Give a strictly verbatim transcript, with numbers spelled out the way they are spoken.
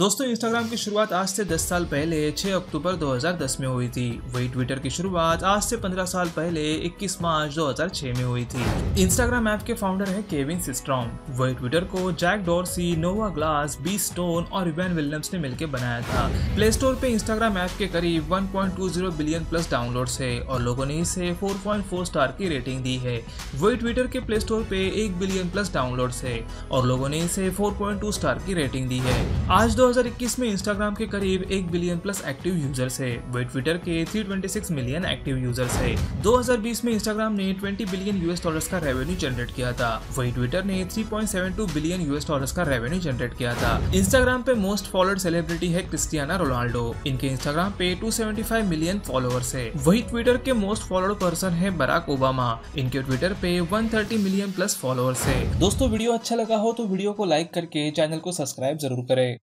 दोस्तों इंस्टाग्राम की शुरुआत आज से दस साल पहले छह अक्टूबर दो हज़ार दस में हुई थी। वही ट्विटर की शुरुआत आज से पंद्रह साल पहले इक्कीस मार्च दो हज़ार छह में हुई थी। इंस्टाग्राम ऐप के फाउंडर है केविन सिस्ट्रॉम। वही ट्विटर को Jack Dorsey, Noah Glass, Biz Stone और इवान विलियम्स ने मिलकर बनाया था। प्ले स्टोर पे इंस्टाग्राम ऐप के करीब एक पॉइंट दो शून्य बिलियन प्लस डाउनलोड्स है और लोगों ने इसे चार पॉइंट चार स्टार की रेटिंग दी है। वही ट्विटर के प्ले स्टोर पे एक बिलियन प्लस डाउनलोड्स है और लोगों ने इसे चार पॉइंट दो स्टार की रेटिंग दी है। आज दो हज़ार इक्कीस में इंस्टाग्राम के करीब एक बिलियन प्लस एक्टिव यूजर्स है। वही ट्विटर के तीन सौ छब्बीस मिलियन एक्टिव यूजर्स है। दो हज़ार बीस में इंस्टाग्राम ने बीस बिलियन यूएस डॉलर्स का रेवेन्यू जनरेट किया था। वही ट्विटर ने तीन पॉइंट सात दो बिलियन यूएस डॉलर्स का रेवेन्यू जनरेट किया था। इंस्टाग्राम पे मोस्ट फॉलोड सेलिब्रिटी है क्रिस्टियानो रोनाल्डो। इनके इंस्टाग्राम पे दो सौ पचहत्तर मिलियन फॉलोअर्स है। वही ट्विटर के मोस्ट फॉलोड पर्सन है बराक ओबामा। इनके ट्विटर पे एक सौ तीस मिलियन प्लस फॉलोअर्स है। दोस्तों वीडियो अच्छा लगा हो तो वीडियो को लाइक करके चैनल को सब्सक्राइब जरूर करें।